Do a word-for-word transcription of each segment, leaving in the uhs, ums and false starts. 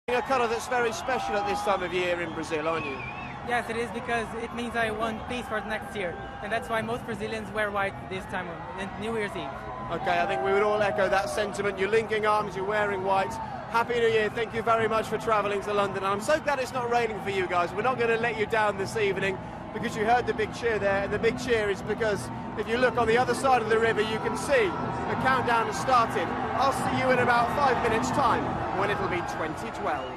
A colour that's very special at this time of year in Brazil, aren't you? Yes, it is, because it means I won peace for next year, and that's why most Brazilians wear white this time on New Year's Eve. Okay, I think we would all echo that sentiment. You're linking arms, you're wearing white. Happy New Year, thank you very much for travelling to London. And I'm so glad it's not raining for you guys. We're not going to let you down this evening, because you heard the big cheer there, and the big cheer is because if you look on the other side of the river, you can see the countdown has started. I'll see you in about five minutes' time, when it'll be twenty twelve.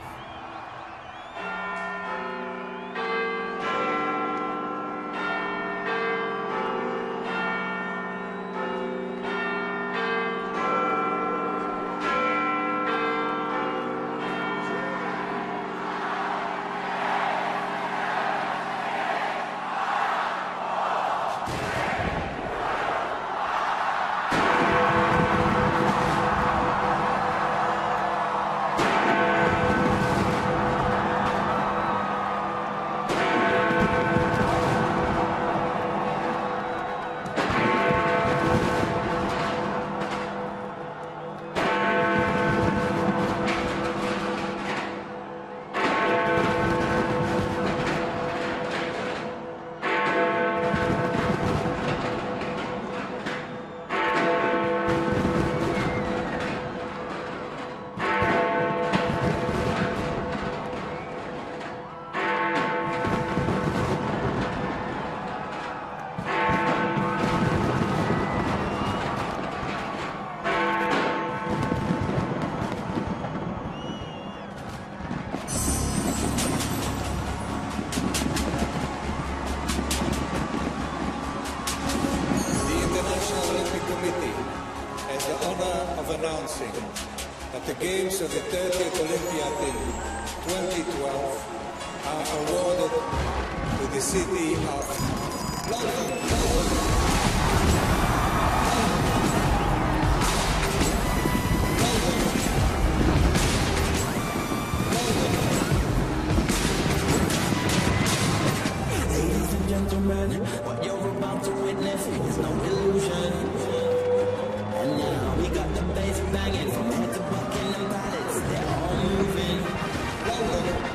That the Games of the thirtieth Olympiad in twenty twelve are awarded to the city of London. Ladies and gentlemen, what you're about to witness is no illusion. And now we got the bass banging from head to Buckingham Palace. They're all moving. London.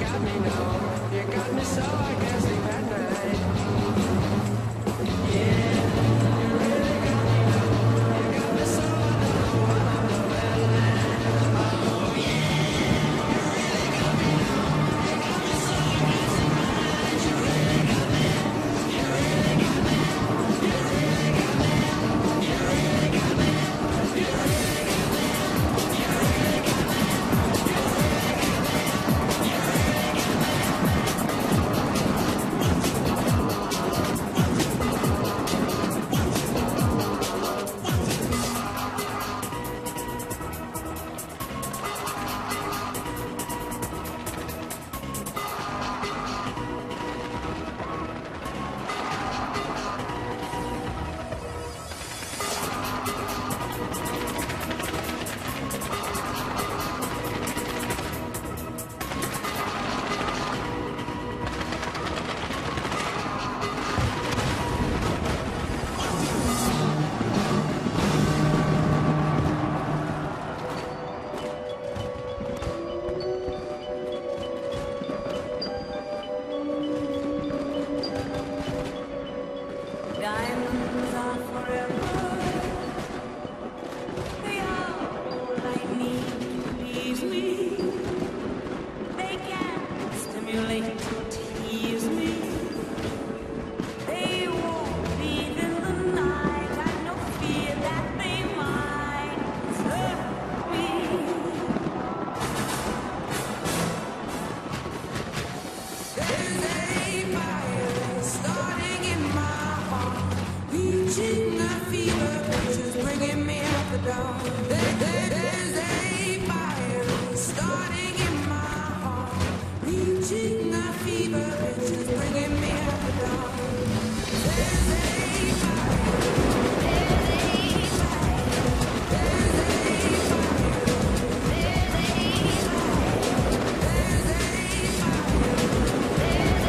got me now. You got me so I can't sleep at night. Yeah, you really got me now. You got me so I don't know what I'm doing. Oh yeah, you really got me now. You got me so I can't sleep at night. You really got me. You really got me. You really got me. You really got me. You really got me. Diamonds are forever. They are all I need to please me. They can stimulate or tease me. They won't leave in the night. I've no fear that they might hurt me. There's a fire starting in my heart, reaching a fever pitch is bringing me out the dark. There, there, there's a fire starting in my heart, reaching a fever pitch is bringing me out the dark. There's a fire. There's a fire. There's a fire. There's a fire. There's a fire. There's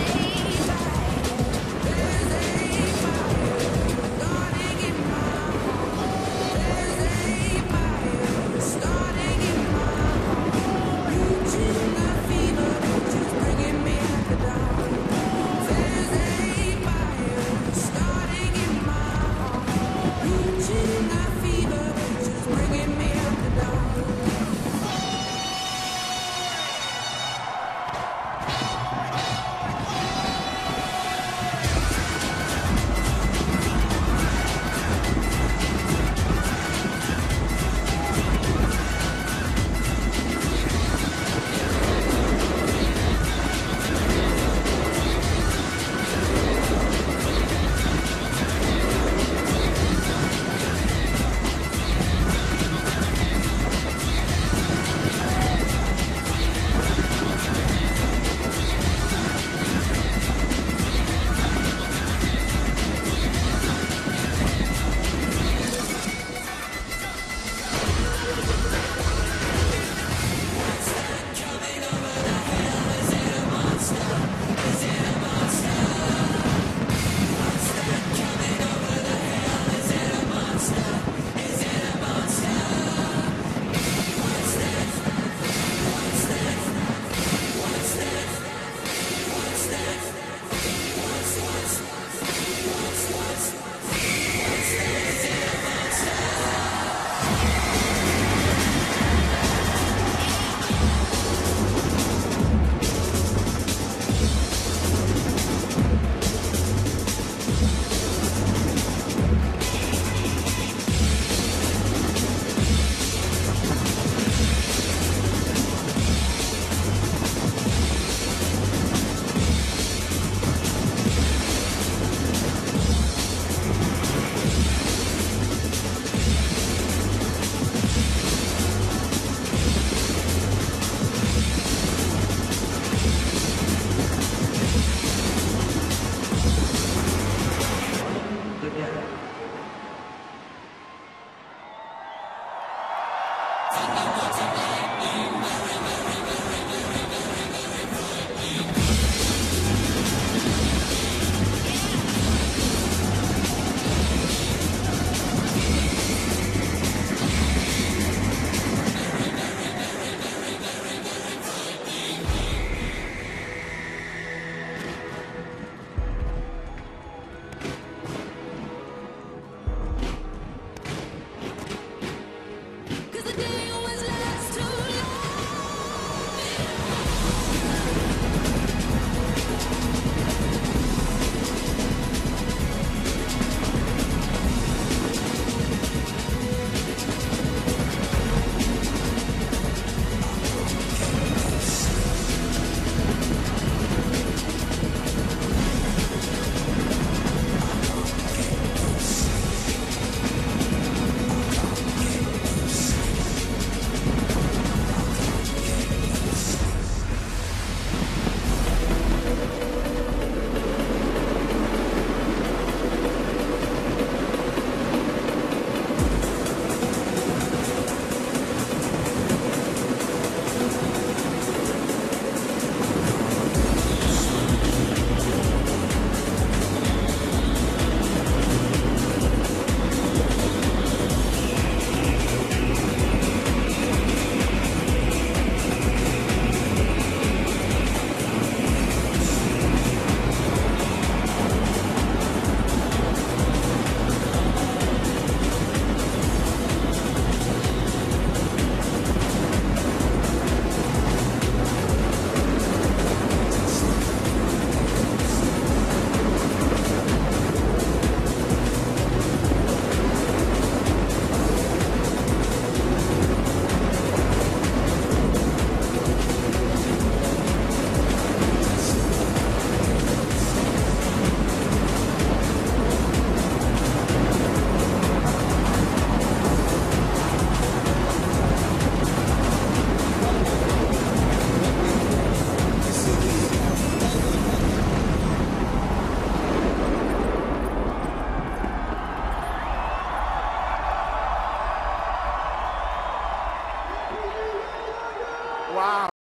wow.